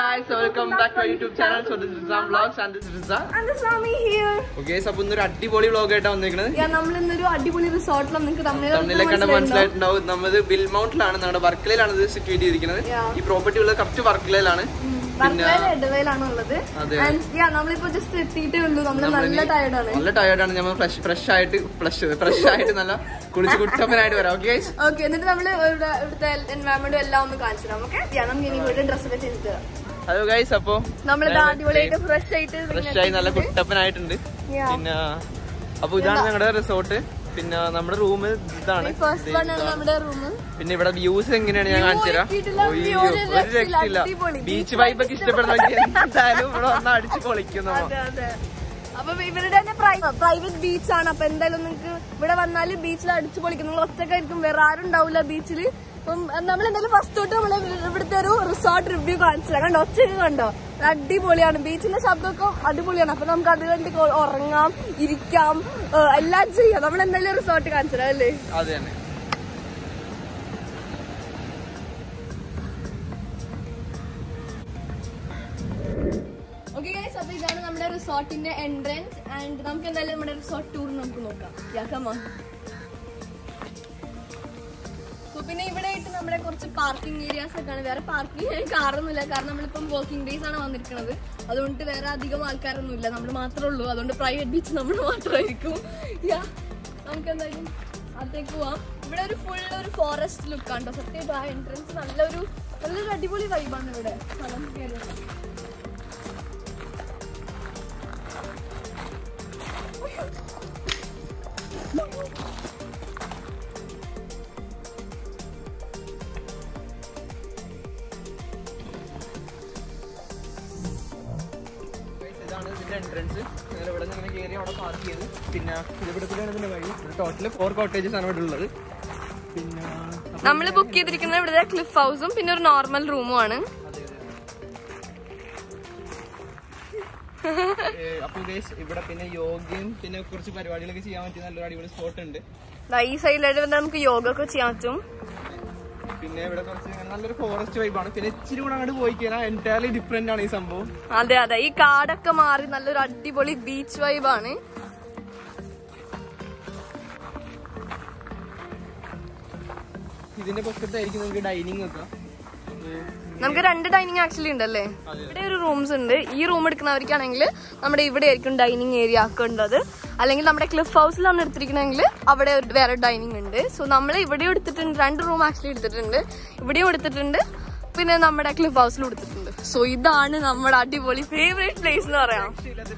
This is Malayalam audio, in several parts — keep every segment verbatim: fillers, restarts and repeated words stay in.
guys, so welcome back to our YouTube channel. So this is Rizam Vlogs and this is Riza. And this is Rami here. Okay, so we are അടിപൊളി vlog ആയിട്ടാ വന്നിരിക്കുന്നത്. Yeah, നമ്മൾ ഇന്നൊരു അടിപൊളി റിസോർട്ടിലാണ് നിങ്ങൾക്ക് തമിഴിലെ കണ്ട മനസ്സിലായിട്ടുണ്ടാവും. നമ്മൾ ബിൽ മൗണ്ടിലാണ്, നമ്മുടെ വർക്കലയിലാണ് ഇത് സിറ്റുവേറ്റ് ചെയ്തിരിക്കുന്നത്. ഈ പ്രോപ്പർട്ടി ഉള്ളത് കറക്റ്റ് വർക്കലയിലാണ്. നമ്മളിപ്പോ ജസ്റ്റ് എത്തിയിട്ടേ ഉള്ളൂ. നമ്മൾ നല്ല ടയർഡാണ് നല്ല ടയർഡാണ് നമ്മൾ ഫ്രഷ് ഫ്രഷ് ആയിട്ട് ഫ്രഷ് ഫ്രഷ് ആയിട്ട് നല്ല കുളിച്ച് കുട്ടപ്പനായിട്ട് വരാം. ഓക്കെ ഓക്കെ എന്നിട്ട് നമ്മള് ഇവിടുത്തെ എൻവയോൺമെന്റും എല്ലാം ഒന്ന് കാണിച്ചു തരാം. ഓക്കെ നമുക്ക് ഇനി ഇവിടെ ഡ്രസ്സൊക്കെ ചെയ്ത് തരാം. ഹലോ ഗൈസ്, അപ്പൊ നമ്മളിത് അടിപൊളിയായിട്ട് ഫ്രഷ് ആയിട്ട് ഫ്രഷ് ആയി നല്ല കുട്ടപ്പനായിട്ടുണ്ട്. പിന്നെ അപ്പൊ ഇതാണ് ഞങ്ങളുടെ റിസോർട്ട്. പിന്നെ നമ്മുടെ റൂം ഇതാണ്. പിന്നെ ഇവിടെ വ്യൂസ് എങ്ങനെയാണ് ഞാൻ കാണിച്ചു തരാം. ഒരു രക്ഷയില്ല. ബീച്ച് വൈബൊക്കെ ഇഷ്ടപ്പെടുന്ന എന്തായാലും ഇവിടെ വന്നാൽ അടിച്ച് പൊളിക്കുന്നു. അപ്പൊ ഇവരുടെ തന്നെ പ്രൈവറ്റ് ബീച്ചാണ്. അപ്പൊ എന്തായാലും നിങ്ങൾക്ക് ഇവിടെ വന്നാല് ബീച്ചിൽ അടിച്ചു പൊളിക്കും. നിങ്ങൾ ഒറ്റക്കായിരിക്കും, വേറെ ആരും ഉണ്ടാവില്ല ബീച്ചില്. അപ്പം നമ്മൾ എന്തായാലും ഫസ്റ്റ് തൊട്ട് നമ്മള് ഇവിടുത്തെ ഒരു റിസോർട്ട് റിവ്യൂ കാണിച്ചില്ല. കണ്ടോ, ഒച്ചയൊക്കെ കണ്ടോ, അടിപൊളിയാണ്. ബീച്ചിന്റെ ശബ്ദമൊക്കെ അടിപൊളിയാണ്. അപ്പൊ നമുക്ക് അത് കണ്ട് ഉറങ്ങാം, ഇരിക്കാം, എല്ലാം ചെയ്യാം. നമ്മൾ എന്തായാലും റിസോർട്ട് കാണിച്ചില്ല അല്ലേ? അതെ തന്നെ. ഓക്കെ ഗൈസ്, അപ്പൊ ഇതാണ് നമ്മുടെ റിസോർട്ടിന്റെ എൻട്രൻസ്. ആൻഡ് നമുക്ക് എന്തായാലും നമ്മുടെ റിസോർട്ട് ടൂർ നമുക്ക് നോക്കാം. Yeah come on. പിന്നെ ഇവിടെ ആയിട്ട് നമ്മുടെ കുറച്ച് പാർക്കിംഗ് ഏരിയാസ് ഒക്കെ ആണ്. വേറെ പാർക്കിംഗ് കാറൊന്നുമില്ല, കാരണം നമ്മളിപ്പം വർക്കിംഗ് ഡേയ്സ് ആണ് വന്നിരിക്കുന്നത്. അതുകൊണ്ട് വേറെ അധികം ആൾക്കാരൊന്നും ഇല്ല, നമ്മൾ മാത്രമേ ഉള്ളൂ. അതുകൊണ്ട് പ്രൈവറ്റ് ബീച്ച് നമ്മൾ മാത്രമായിരിക്കും. യാ നമുക്ക് എന്തായാലും അകത്തേക്ക് പോവാം. ഇവിടെ ഒരു ഫുൾ ഒരു ഫോറസ്റ്റ് ലുക്കാണ് കേട്ടോ. സത്യമായിട്ട് ആ എൻട്രൻസ് നല്ലൊരു നല്ലൊരു അടിപൊളി വൈബാണ് ഇവിടെ. സ്ഥലം കയറുന്നത് എൻട്രൻസ്. ഇവിടെ നിന്ന് കയറി അവിടെ പാർക്ക് ചെയ്ത് പിന്നെ ഇവിടെ കൂടെയാണ് ഇതിന്റെ വഴി. ടോട്ടല് ഫോർ കോട്ടേജസ് ആണ് ഇവിടെ ഉള്ളത്. പിന്നെ നമ്മള് ബുക്ക് ചെയ്തിരിക്കുന്നത് ഇവിടെ ക്ലിഫ് ഹൗസും പിന്നെ ഒരു നോർമൽ റൂമും ആണ്. അപ്പൊ ഇവിടെ പിന്നെ യോഗയും പിന്നെ കുറച്ച് പരിപാടികളൊക്കെ ചെയ്യാൻ പറ്റിയ നല്ലൊരു അടിപൊളി സ്പോട്ട് ഉണ്ട്. ഈ സൈഡിലായിട്ട് നമുക്ക് യോഗ ഒക്കെ ചെയ്യാൻ പറ്റും. പിന്നെ ഇവിടെ കുറച്ച് നല്ലൊരു ഫോറസ്റ്റ് വൈബാണ്. പിന്നെ ഇച്ചിരി കൂടെ അങ്ങോട്ട് പോയി കഴിഞ്ഞാൽ എൻറ്റയർലി ഡിഫറെന്റ് ആണ് ഈ സംഭവം. അതെ അതെ, ഈ കാടൊക്കെ മാറി നല്ലൊരു അടിപൊളി ബീച്ച് വൈബാണ്. ഇതിന്റെ പുറത്തായിരിക്കും നമുക്ക് ഡൈനിങ് ഒക്കെ. നമുക്ക് രണ്ട് ഡൈനിങ് ആക്ച്വലി ഉണ്ടല്ലേ. ഇവിടെ ഒരു റൂംസ് ഉണ്ട്. ഈ റൂം എടുക്കുന്നവർക്കാണെങ്കിൽ നമ്മുടെ ഇവിടെ ആയിരിക്കും ഡൈനിങ് ഏരിയ ഒക്കെ ഉള്ളത്. അല്ലെങ്കിൽ നമ്മുടെ ക്ലിഫ് ഹൗസിലാണ് എടുത്തിരിക്കണമെങ്കിൽ അവിടെ വേറെ ഡൈനിങ് ഉണ്ട്. സോ നമ്മൾ ഇവിടെ എടുത്തിട്ടുണ്ട്, രണ്ട് റൂം ആക്ച്വലി എടുത്തിട്ടുണ്ട്. ഇവിടെയും എടുത്തിട്ടുണ്ട്, പിന്നെ നമ്മുടെ ക്ലിഫ് ഹൗസിലും എടുത്തിട്ടുണ്ട്. സോ ഇതാണ് നമ്മുടെ അടിപൊളി ഫേവറേറ്റ് പ്ലേസ് എന്ന് പറയാം.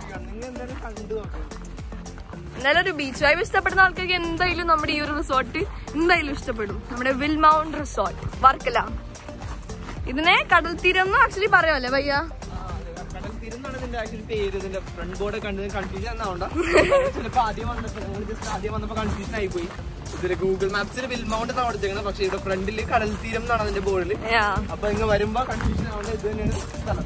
എന്നാലും ഒരു ബീച്ച് വൈബ് ഇഷ്ടപ്പെടുന്ന ആൾക്കാർക്ക് എന്തായാലും നമ്മുടെ ഈ ഒരു റിസോർട്ട് എന്തായാലും ഇഷ്ടപ്പെടും. നമ്മുടെ വിൽ മൗണ്ട് റിസോർട്ട് വർക്കല. ഇതിനെ കടൽ തീരം എന്ന് ആക്ച്വലി പറയാമല്ലേ ഭയ്യ? കടൽ തീരം എന്നാണ് ഇതിന്റെ ആക്ച്വലി പേര്. ഇതിന്റെ ഫ്രണ്ട് ബോർഡ് കണ്ടത് കൺഫ്യൂഷൻ എന്നാവണ്ട. ചിലപ്പോ ആദ്യം വന്നപ്പോ ജസ്റ്റ് ആദ്യം വന്നപ്പോ കൺഫ്യൂഷൻ ആയി പോയി. ഇതില് ഗൂഗിൾ മാപ്സിൽ വിൽ മൗണ്ട് എന്നാണ് കൊടുത്തേക്കുന്നത്. പക്ഷെ ഇവിടെ ഫ്രണ്ടില് കടൽ തീരം എന്നാണ് അതിന്റെ ബോർഡിൽ. അപ്പൊ ഇങ്ങ് വരുമ്പോ കൺഫ്യൂഷൻ ആവണ്ട. ഇത് തന്നെയാണ് സ്ഥലം.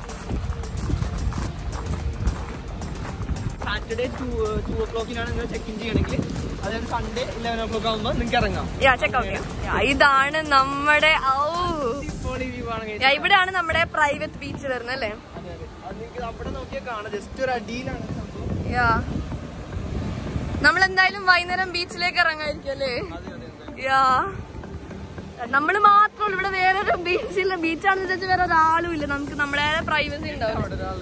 സാറ്റർഡേ ടു ടു ഓ ക്ലോക്കിനാണ് നിങ്ങൾ ചെക്ക് ഇൻ ചെയ്യണമെങ്കിൽ, അതായത് സൺഡേ ഇലവൻ ഓ ക്ലോക്ക് ആകുമ്പോൾ നിങ്ങൾക്ക് ഇറങ്ങാം. ഇതാണ് നമ്മുടെ ഇവിടെയാണ് നമ്മുടെ പ്രൈവറ്റ് ബീച്ച് വരുന്നത് അല്ലേ? അവിടെ നോക്കിയാൽ കാണാം, ജസ്റ്റ് ഒരു അടിയിലാണ്. നമ്മളെന്തായാലും വൈകുന്നേരം ബീച്ചിലേക്ക് ഇറങ്ങായിരിക്കും അല്ലേ? യാ നമ്മള് മാത്രമല്ല, ഇവിടെ വേറൊരു ബീച്ചില്ല. ബീച്ചാണെന്ന് വെച്ചാൽ വേറെ ഒരാളും ഇല്ല. നമുക്ക് നമ്മുടെ പ്രൈവസി ഉണ്ടാവും.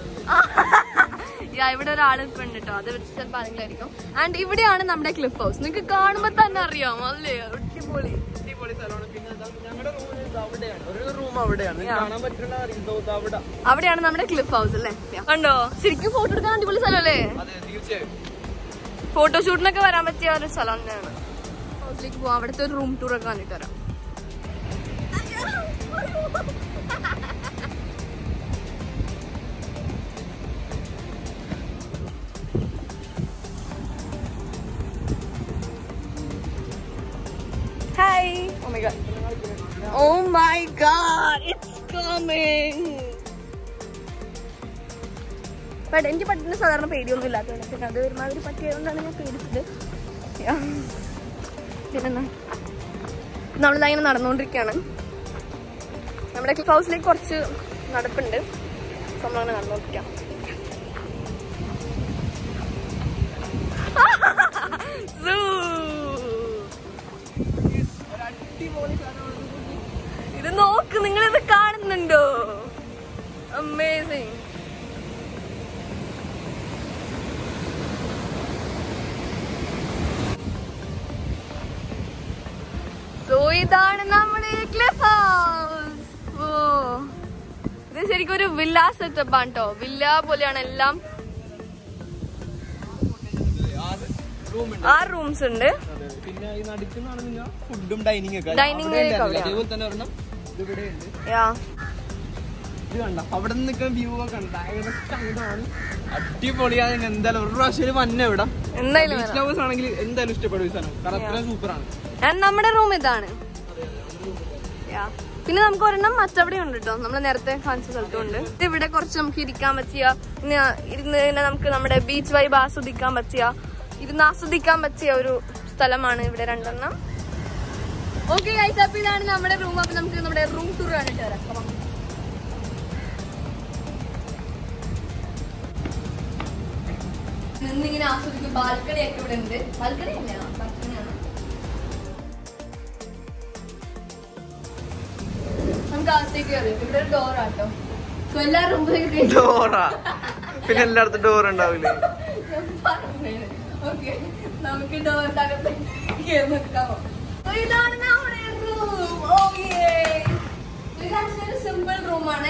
യാ ഇവിടെ ഒരാൾ ഇപ്പൊ ഉണ്ട് കേട്ടോ. അത് ചിലപ്പോൾ ആരെങ്കിലായിരിക്കും. ആൻഡ് ഇവിടെയാണ് നമ്മുടെ ക്ലിഫ് ഹൗസ്. നിങ്ങൾക്ക് കാണുമ്പോ തന്നെ അറിയാം അല്ലേ? അടിപൊളി അടിപൊളി സ്ഥലമാണ്. പിന്നെ ഞങ്ങളുടെ റൂം അവിടെയാണ്. അവിടെയാണ് നമ്മുടെ ക്ലിഫ് ഹൗസ് അല്ലേ? കണ്ടോ, ശരിക്കും ഫോട്ടോ എടുക്കാൻ അടിപൊളി സ്ഥലം അല്ലേ? ഫോട്ടോഷൂട്ടിനൊക്കെ വരാൻ പറ്റിയ ഒരു സ്ഥലം തന്നെയാണ്. ഹൗസിലേക്ക് പോവാം. അവിടുത്തെ ഒരു റൂം ടൂർ ഒക്കെ കണ്ടിട്ട് വരാം. Hi. Oh my god. Oh my god, it's coming. But എനിക്ക് പറ്റുന്ന സാധാരണ പേടിയൊന്നും ഇല്ലാത്തതാണ്. പിന്നെ അത് ഒരുമാതിരി പറ്റിയതുകൊണ്ടാണ് ഞാൻ പേടിച്ചത്. പിന്നെ നമ്മളിതങ്ങനെ നടന്നുകൊണ്ടിരിക്കുകയാണ്. നമ്മുടെ ക്ലിഫ് ഹൗസിലേക്ക് കുറച്ച് നടപ്പുണ്ട്. നമ്മളങ്ങനെ കണ്ടോണ്ടിരിക്കാം. ഇത് നോക്ക്, നിങ്ങളിത് കാണുന്നുണ്ടോ? അമേസിങ്. സോ ഇതാണ് നമ്മുടെ ക്ലിഫ് ഹൗസ്. ഓ, ഇത് ശരിക്കും ഒരു വില്ല സെറ്റപ്പ് ആണ് കേട്ടോ. വില്ല പോലെയാണ് എല്ലാം. ആറ് റൂംസ് ഉണ്ട്. പിന്നെ ഈ നടുക്കുന്നാണ് ഫുഡും ഡൈനിങ് ഒക്കെ. ഡൈനിങ് അതേപോലെ തന്നെ ഒരെണ്ണം ഇവിടെ ഉണ്ട്. ഇത് കണ്ട അവിടെ നിൽക്കുന്ന വ്യൂ ഒക്കെ ഉണ്ട്. അങ്ങോട്ടാണ് അടിപൊളിയാണ്. എന്തായാലും ഒരു പ്രാവശ്യം വന്ന ഇവിടെ ബീച്ച് ലവേഴ്സ് ആണെങ്കിൽ എന്തായാലും ഇഷ്ടപ്പെടും ഈ സ്ഥലം. കാരണം അത്രയും സൂപ്പറാണ്. നമ്മുടെ റൂം ഇതാണ്. പിന്നെ നമുക്ക് ഒരെണ്ണം മറ്റവിടെ ഉണ്ട് കേട്ടോ. നമ്മൾ നേരത്തെ കാണിച്ച സ്ഥലത്തുണ്ട്. ഇവിടെ കുറച്ച് നമുക്ക് ഇരിക്കാൻ പറ്റിയ, ഇരുന്ന് നമുക്ക് നമ്മുടെ ബീച്ച് വൈബ് ആസ്വദിക്കാൻ പറ്റിയ, ഇരുന്ന് ആസ്വദിക്കാൻ പറ്റിയ ഒരു സ്ഥലമാണ് ഇവിടെ രണ്ടെണ്ണം. ഓക്കെ ഗൈസ്, അപ്പൊ ഇതാണ് നമ്മുടെ റൂം. അപ്പൊ നമുക്ക് നമ്മുടെ റൂം ടൂർ കാണിട്ട് വരാം. നിന്നിങ്ങനെ ആസ്വദിക്കും. ബാൽക്കണി ഒക്കെ ഇവിടെ ഉണ്ട്. ബാൽക്കണി അല്ല, ബാൽക്കണിയാണ്. നമുക്ക് അകത്തേക്ക് കയറിയോ? ഇവിടെ ഒരു ഡോറാട്ടോ. സോ എല്ലാ റൂമിലേക്ക് ഡോറാ. പിന്നെ എല്ലായിടത്തും ഡോർ ഉണ്ടാവില്ലേ? ഓക്കെ, നമുക്ക് ഡോറിന്റെ അകത്തേക്ക് കയറി നിൽക്കാമോ? ഇതാണ് നമ്മുടെ റൂം. ഓക്കെ, ഇത് ആക്ച്വലി സിമ്പിൾ റൂമാണ്.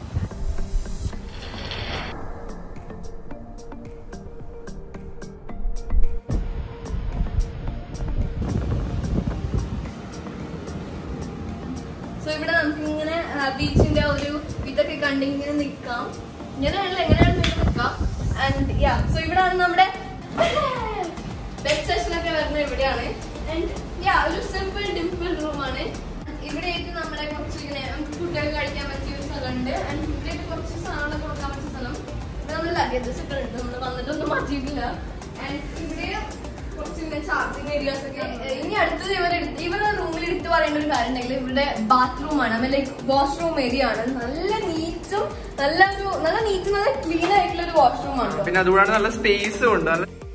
സോ ഇവിടെ നമുക്ക് ഇങ്ങനെ ബീച്ചിന്റെ ഒരു ഇതൊക്കെ കണ്ടിങ്ങനെ നിൽക്കാം. ഇങ്ങനെയാണല്ലോ, എങ്ങനെയാണ് നിൽക്കാം. ആൻഡ് യാ, സോ ഇവിടെയാണ് നമ്മുടെ ബെഡ് സെഷൻ ഒക്കെ വരുന്നത്. ഇവിടെയാണ്. ആൻഡ് യാ, ഒരു സിമ്പിൾ ഡിംപിൾ റൂമാണ്. ഇവിടെയായിട്ട് നമ്മളെ കുറച്ച് ഇങ്ങനെ ഫുഡൊക്കെ കഴിക്കാൻ പറ്റിയ ഒരു സ്ഥലമുണ്ട്. ആൻഡ് ഇവിടെയായിട്ട് കുറച്ച് സാധനങ്ങളൊക്കെ കൊടുക്കാൻ പറ്റിയ സ്ഥലം. ഇവിടെ നമ്മൾ ലഗേജസ് ഒക്കെ ഉണ്ട്. നമ്മൾ വന്നിട്ടൊന്നും മാറ്റിയിട്ടില്ല. ആൻഡ് ഇവിടെ കുറച്ച് ചാർജിങ് ഏരിയാസ് ഒക്കെ. ഇനി അടുത്തത് ഇവരെ ഇവരുടെ റൂമിൽ എടുത്ത് പറയേണ്ട ഒരു കാര്യം ഉണ്ടെങ്കിൽ ഇവരുടെ ബാത്റൂം ആണ്. ഐ ലൈക്ക് വാഷ്റൂം ഏരിയ ആണ്. നല്ല നീറ്റും നല്ല ഒരു നല്ല നീറ്റും നല്ല ക്ലീൻ ആയിട്ടുള്ള ഒരു വാഷ്റൂം ആണ്. പിന്നെ അതുകൂടാതെ നല്ല സ്പേസും ഉണ്ട്.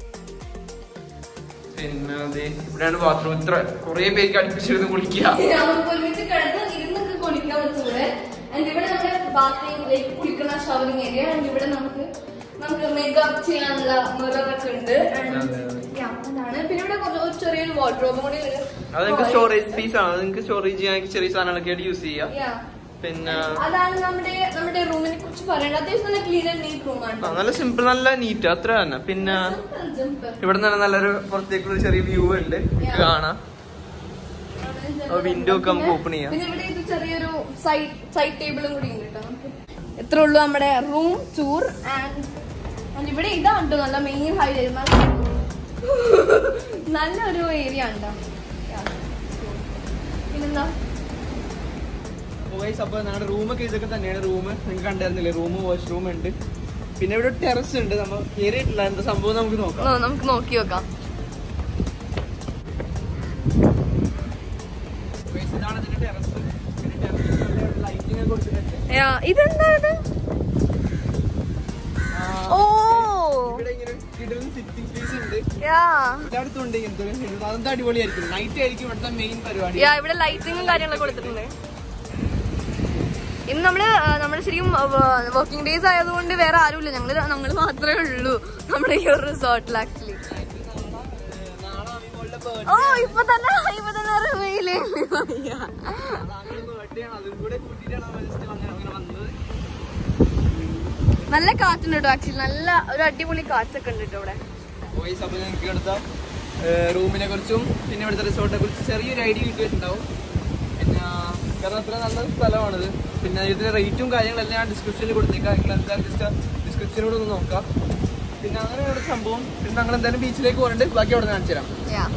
പിന്നെ ഇവിടെയാണ് ബാത്റൂം. ഇത്ര കുറെ പേർക്ക് അടുപ്പിച്ചിരുന്ന് കുളിക്കുക. നമുക്ക് ഒരുമിച്ച് കിടന്ന് ഇരുന്നൊക്കെ കുളിക്കാൻ പറ്റുന്നത്. ആൻഡ് ഇവിടെ നമ്മുടെ ബാത്റൂമിലേക്ക് കുളിക്കുന്ന ഷവറിംഗ് ഏരിയ. ആൻഡ് ഇവിടെ നമുക്ക് നമുക്ക് മേക്കപ്പ് ചെയ്യാനുള്ള മിററൊക്കെ ഉണ്ട്. പിന്നെ ഇവിടെ ചെറിയൊരു വാർഡ്രോബും കൂടി. അത് നിങ്ങൾക്ക് സ്റ്റോറേജ് സ്പേസ് ആണ്. നിങ്ങൾക്ക് സ്റ്റോറേജ് ചെയ്യാൻ ചെറിയ സാധനങ്ങളൊക്കെ യൂസ് ചെയ്യാം. പിന്നെ അതാണ് നമ്മുടെ നമ്മുടെ റൂമിനെ കുറിച്ച് പറയേണ്ടത്. അത്യാവശ്യം നല്ല ക്ലീൻ ആൻഡ് നീറ്റ് റൂമാണ്. നല്ല സിമ്പിൾ, നല്ല നീറ്റ്, അത്ര തന്നെ. പിന്നെ ഇവിടെ നിന്ന് നല്ലൊരു പുറത്തേക്കുള്ള ചെറിയ വ്യൂ ഉണ്ട് കാണാം. വിൻഡോ ഒക്കെ നമുക്ക് ഓപ്പൺ ചെയ്യാം. പിന്നെ ഇവിടെ ഇത് ചെറിയൊരു സൈഡ് സൈഡ് ടേബിളും കൂടി ഉണ്ട് കേട്ടോ. എത്ര ഉള്ളൂ നമ്മുടെ റൂം ടൂർ. ആൻഡ് ഇവിടെ ഇതാണ്ടോ നല്ല മെയിൻ ഹൈലൈറ്റ്. നല്ലൊരു ഏരിയ ഉണ്ടോ. പിന്നെന്താ അപ്പൊ ഞങ്ങളുടെ റൂമൊക്കെ ഇതൊക്കെ തന്നെയാണ്. റൂം നിങ്ങൾക്ക് കണ്ടായിരുന്നില്ലേ? റൂം വാഷ്റൂം ഉണ്ട്. പിന്നെ ഇവിടെ ടെറസ് ഉണ്ട്. നമ്മൾ കയറിയിട്ടില്ല. എന്താ സംഭവം നമുക്ക് നോക്കാം. നമുക്ക് നോക്കി നോക്കാം. ഇതാണ് ഇതിന്റെ ടെറസ്. ലൈറ്റിംഗ് കൊടുത്തിട്ടുണ്ട്. ഇതെന്താ ഇത്? ഓ, ഇവിടെ ഇങ്ങനെ സിറ്റിംഗ് സ്പേസ് ഉണ്ട്. എല്ലായിടത്തുണ്ട് ഇങ്ങനത്തെ. അതെന്താ അടിപൊളിയായിരിക്കും. നൈറ്റ് ആയിരിക്കും ഇവിടുത്തെ മെയിൻ പരിപാടി. ഇവിടെ ലൈറ്റിങ്ങും കാര്യങ്ങളൊക്കെ കൊടുത്തിട്ടുണ്ട്. ഇന്ന് നമ്മള് നമ്മള് ശരിക്കും വർക്കിംഗ് ഡേയ്സ് ആയതുകൊണ്ട് വേറെ ആരുമില്ല. ഞങ്ങള് ഞങ്ങള് മാത്രമേ ഉള്ളൂ നമ്മുടെ ഈ ഒരു റിസോർട്ടിൽ. ആക്ച്വലി ഓ ഇപ്പൊ തന്നെ ഇപ്പൊ തന്നെ റിവീല് നല്ല കാറ്റുണ്ട് കേട്ടോ. ആക്ച്വലി നല്ല ഒരു അടിപൊളി കാറ്റൊക്കെ ഉണ്ട് കേട്ടോ ഇവിടെ. റൂമിനെ കുറിച്ചും പിന്നെ ഇവിടുത്തെ റിസോർട്ടിനെ കുറിച്ച് ചെറിയൊരു ഐഡിയ കിട്ടിയിട്ടുണ്ടാവും. പിന്നെ കാരണം അത്ര നല്ല സ്ഥലമാണിത്. പിന്നെ ഇതിന്റെ റേറ്റും കാര്യങ്ങളെല്ലാം ഞാൻ ഡിസ്ക്രിപ്ഷനിൽ കൊടുത്തേക്കാം. നിങ്ങൾ എന്തായാലും ജസ്റ്റ് ഡിസ്ക്രിപ്ഷനിലൂടെ ഒന്ന് നോക്കാം. പിന്നെ അങ്ങനെ ഒരു സംഭവം. പിന്നെ ഞങ്ങൾ എന്തായാലും ബീച്ചിലേക്ക് പോകണ്ട്. ബാക്കി അവിടെ കാണിച്ചു തരാം.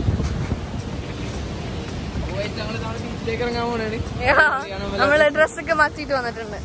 ഞങ്ങൾ നാളെ ബീച്ചിലേക്ക് ഇറങ്ങാൻ പോകണേ. നമ്മള് ഡ്രസ്സൊക്കെ മാറ്റിയിട്ട് വന്നിട്ടുണ്ട്.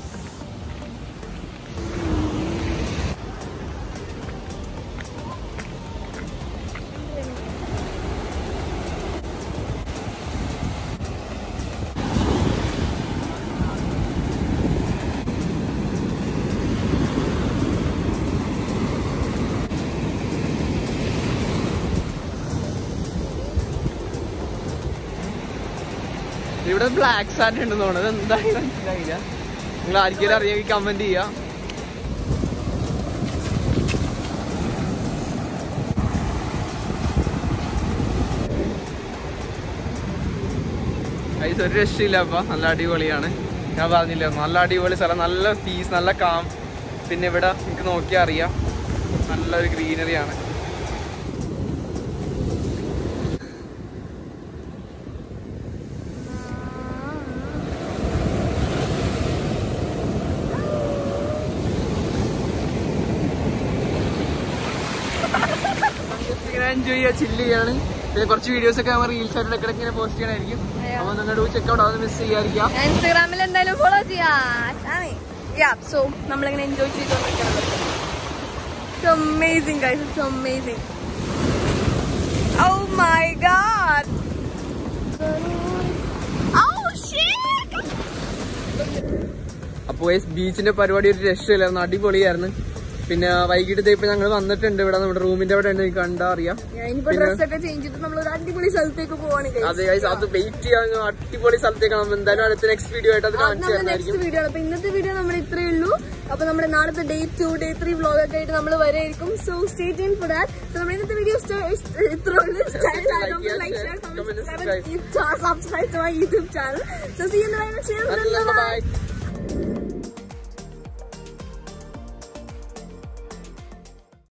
ഇവിടെ ബ്ലാക്ക് സാൻഡ് ഉണ്ടെന്ന് തോന്നുന്നത്. എന്തായാലും മനസ്സിലായില്ല. നിങ്ങൾ ആർക്കെങ്കിലും അറിയാമെങ്കിൽ കമന്റ് ചെയ്യാം. ഐസ് ഒരു രക്ഷയില്ല. അപ്പൊ നല്ല അടിപൊളിയാണ്. ഞാൻ പറഞ്ഞില്ല, നല്ല അടിപൊളി സ്ഥലം, നല്ല പീസ്, നല്ല കാം. പിന്നെ ഇവിടെ എനിക്ക് നോക്കിയാൽ അറിയാം നല്ലൊരു ഗ്രീനറിയാണ്. എൻജോയ് ചെയ്യാ, ചില്ല് ചെയ്യാണ്. പിന്നെ കുറച്ച് വീഡിയോസ് ഒക്കെ നമ്മൾ റീൽസ് ആയിട്ട് ഇടയ്ക്കിടയ്ക്ക് ഇങ്ങനെ പോസ്റ്റ് ചെയ്യണമായിരിക്കും. അപ്പൊ നിങ്ങളുടെ ചെക്കൗട്ട് അത് മിസ് ചെയ്യാതിരിക്കാം. ഇൻസ്റ്റാഗ്രാമിൽ എന്തായാലും ഫോളോ ചെയ്യാം. സോ നമ്മളിങ്ങനെ എൻജോയ് ചെയ്തോണ്ടിരിക്കുന്നത്. It's amazing guys, it's amazing. Oh my god. Oh shit. അപ്പൊ ബീച്ചിന്റെ പരിപാടി ഒരു രക്ഷയില്ലായിരുന്നു, അടിപൊളിയായിരുന്നു. പിന്നെ വൈകിട്ട് ഇപ്പൊ ഞങ്ങൾ വന്നിട്ടുണ്ട് ഇവിടെ, നമ്മുടെ റൂമിന്റെ അവിടെ ഉണ്ട്, കണ്ടാ അറിയാം. അടിപൊളി സ്ഥലത്തേക്ക് പോവാണ്. അതെ അത് വെയിറ്റ് ചെയ്യാൻ അടിപൊളി സ്ഥലത്തേക്കാണ്. എന്തായാലും അടുത്ത നെക്സ്റ്റ് വീഡിയോ ആയിട്ട് അത് കാണിച്ചു തരുന്നതായിരിക്കും. വീഡിയോ അപ്പൊ ഇന്നത്തെ വീഡിയോ നമ്മൾ ഇത്രേ ഉള്ളൂ. അപ്പൊ നമ്മുടെ നാളത്തെ day two day three vlog ഒക്കെ ആയിട്ട് നമ്മൾ വരെയായിരിക്കും. So stay tune for that. So നമ്മുടെ ഇന്നത്തെ വീഡിയോ ഇത്രേ ഉള്ളൂ. Subscribe to my YouTube channel. So see you in the next video. By.